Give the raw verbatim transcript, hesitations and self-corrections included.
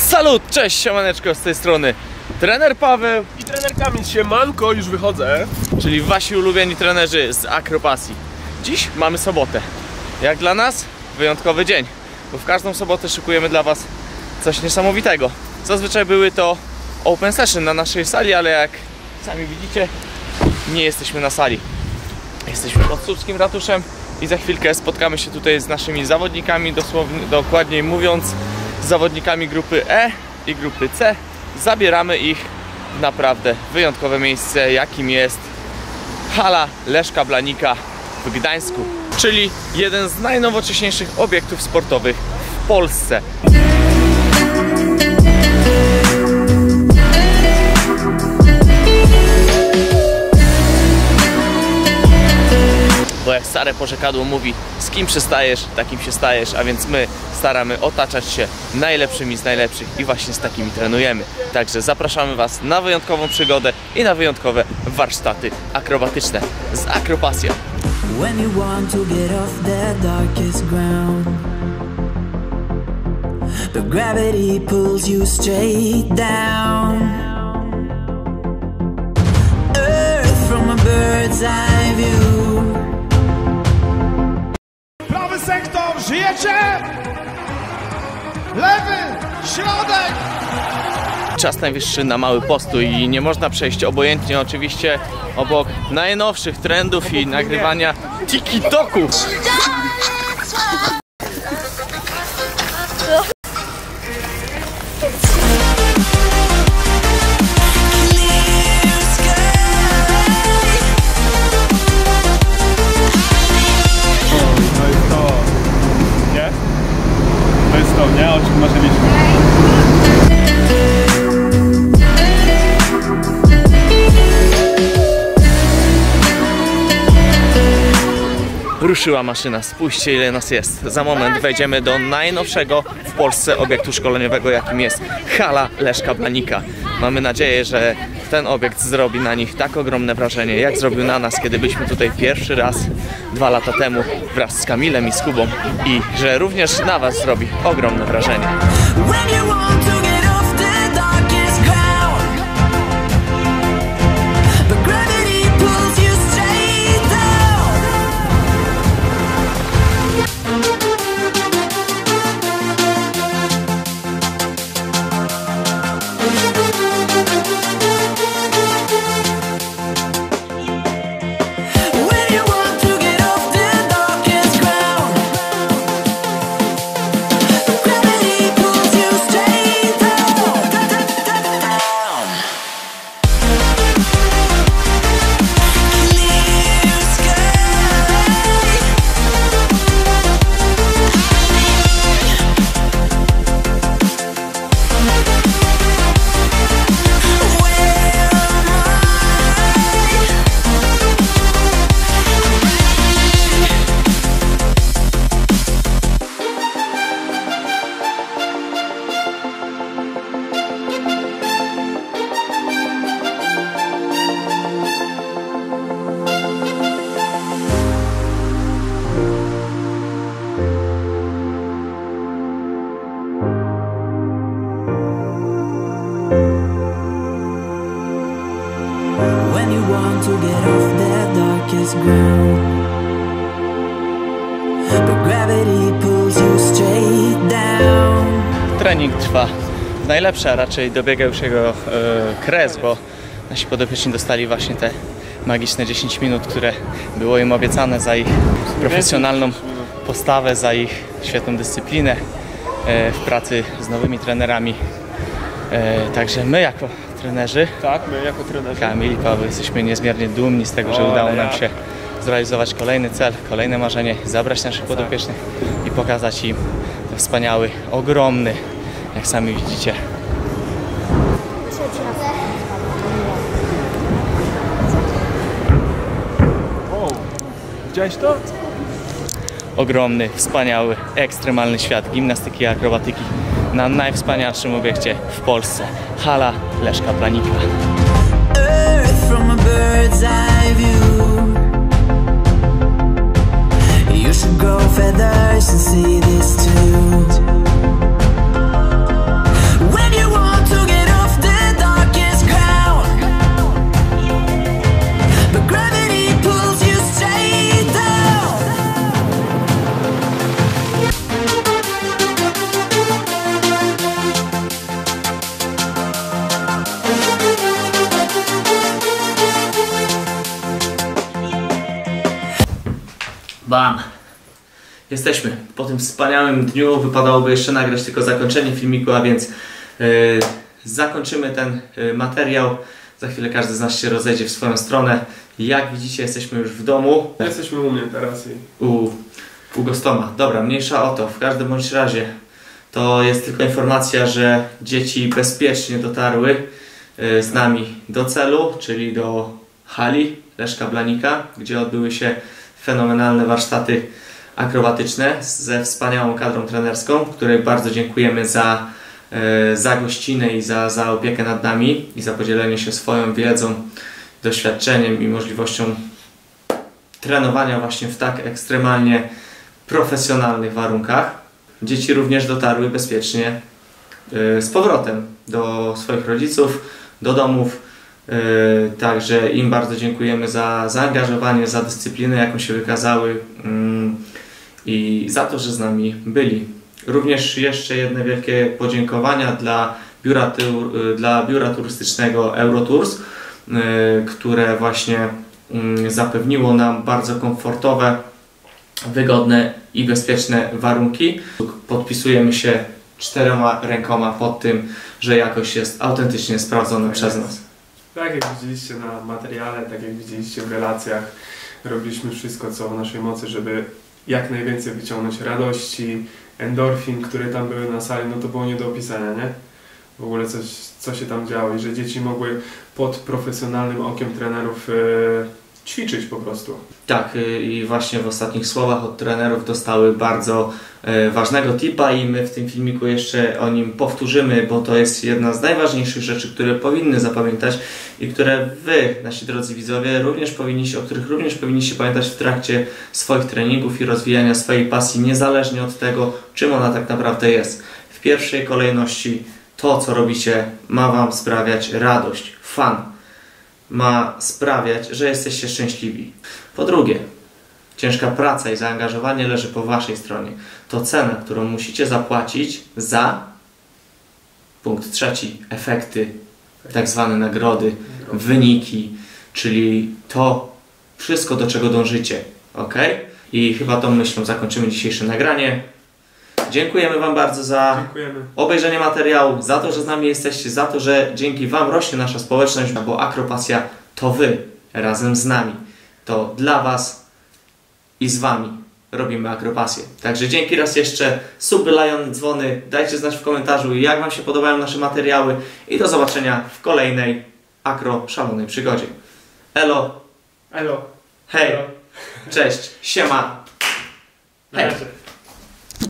Salut, cześć, siemaneczko, z tej strony trener Paweł i trener Kamil. Siemanko, już wychodzę. Czyli wasi ulubieni trenerzy z Akropasji. Dziś mamy sobotę. Jak dla nas wyjątkowy dzień, bo w każdą sobotę szykujemy dla was coś niesamowitego. Zazwyczaj były to open session na naszej sali, ale jak sami widzicie, nie jesteśmy na sali. Jesteśmy pod Słupskim Ratuszem i za chwilkę spotkamy się tutaj z naszymi zawodnikami, dosłownie, dokładniej mówiąc z zawodnikami grupy E i grupy C. Zabieramy ich w naprawdę wyjątkowe miejsce, jakim jest hala Leszka Blanika w Gdańsku, czyli jeden z najnowocześniejszych obiektów sportowych w Polsce. Bo jak stare porzekadło mówi, z kim przystajesz, takim się stajesz, a więc my staramy otaczać się najlepszymi z najlepszych i właśnie z takimi trenujemy. Także zapraszamy was na wyjątkową przygodę i na wyjątkowe warsztaty akrobatyczne z Akropasją. When you want to get off the darkest ground, but gravity pulls you straight down. Earth from a bird's eye view. Prawy sektor, żyjecie? Lewy, środek! Czas najwyższy na mały postój i nie można przejść obojętnie oczywiście obok najnowszych trendów i nagrywania TikToku. Nie, o czym marzyliśmy. Ruszyła maszyna, spójrzcie ile nas jest. Za moment wejdziemy do najnowszego w Polsce obiektu szkoleniowego, jakim jest hala Leszka Blanika. Mamy nadzieję, że ten obiekt zrobi na nich tak ogromne wrażenie, jak zrobił na nas, kiedy byliśmy tutaj pierwszy raz dwa lata temu wraz z Kamilem i z Kubą, i że również na was zrobi ogromne wrażenie. When you want to get off that darkest ground, but gravity pulls you straight down. Trening trwa w najlepsze, a raczej dobiega już jego e, kres, bo nasi podopieczni dostali właśnie te magiczne dziesięć minut, które było im obiecane za ich profesjonalną postawę, za ich świetną dyscyplinę e, w pracy z nowymi trenerami. E, także my jako trenerzy, Tak, my jako trenerzy. Kamil i Paweł, jesteśmy niezmiernie dumni z tego, że O, udało nam jak. się zrealizować kolejny cel, kolejne marzenie, zabrać naszych podopiecznych i pokazać im ten wspaniały, ogromny, jak sami widzicie. Wow. Widziałeś to? Ogromny, wspaniały, ekstremalny świat gimnastyki i akrobatyki na najwspanialszym obiekcie w Polsce. Hala Leszka Blanika. Earth from a bird's eye view. You should grow feathers and see this too. When Bam! Jesteśmy. Po tym wspaniałym dniu wypadałoby jeszcze nagrać tylko zakończenie filmiku, a więc yy, zakończymy ten yy, materiał. Za chwilę każdy z nas się rozejdzie w swoją stronę. Jak widzicie, jesteśmy już w domu. Jesteśmy u mnie teraz i... U, u Gostoma. Dobra, mniejsza o to. W każdym bądź razie to jest tylko informacja, że dzieci bezpiecznie dotarły yy, z nami do celu, czyli do hali Leszka Blanika, gdzie odbyły się fenomenalne warsztaty akrobatyczne ze wspaniałą kadrą trenerską, której bardzo dziękujemy za, e, za gościnę i za, za opiekę nad nami i za podzielenie się swoją wiedzą, doświadczeniem i możliwością trenowania właśnie w tak ekstremalnie profesjonalnych warunkach. Dzieci również dotarły bezpiecznie e, z powrotem do swoich rodziców, do domów. Yy, także im bardzo dziękujemy za zaangażowanie, za dyscyplinę, jaką się wykazały yy, i za to, że z nami byli. Również jeszcze jedne wielkie podziękowania dla biura, yy, dla biura turystycznego Eurotours, yy, które właśnie yy, zapewniło nam bardzo komfortowe, wygodne i bezpieczne warunki. Podpisujemy się czterema rękoma pod tym, że jakość jest autentycznie sprawdzona Tak przez jest. nas. Tak jak widzieliście na materiale, tak jak widzieliście w relacjach, robiliśmy wszystko co w naszej mocy, żeby jak najwięcej wyciągnąć radości, endorfin, które tam były na sali, no to było nie do opisania, nie? W ogóle coś, co się tam działo i że dzieci mogły pod profesjonalnym okiem trenerów yy, ćwiczyć po prostu. Tak, i właśnie w ostatnich słowach od trenerów dostały bardzo e, ważnego tipa i my w tym filmiku jeszcze o nim powtórzymy, bo to jest jedna z najważniejszych rzeczy, które powinny zapamiętać i które wy, nasi drodzy widzowie, również powinniście, o których również powinniście pamiętać w trakcie swoich treningów i rozwijania swojej pasji, niezależnie od tego, czym ona tak naprawdę jest. W pierwszej kolejności to, co robicie, ma wam sprawiać radość, fan. Ma sprawiać, że jesteście szczęśliwi. Po drugie, ciężka praca i zaangażowanie leży po waszej stronie. To cena, którą musicie zapłacić za punkt trzeci, efekty, tak zwane nagrody, wyniki, czyli to wszystko, do czego dążycie. Ok? I chyba tą myślą zakończymy dzisiejsze nagranie. Dziękujemy wam bardzo za Dziękujemy. obejrzenie materiału, za to, że z nami jesteście, za to, że dzięki wam rośnie nasza społeczność, bo Akropasja to wy razem z nami. To dla was i z wami robimy Akropasję. Także dzięki raz jeszcze, suby, lajony, dzwony, dajcie znać w komentarzu, jak wam się podobają nasze materiały i do zobaczenia w kolejnej akro szalonej przygodzie. Elo, Elo. hej, Elo. cześć, siema, Na hej. razie.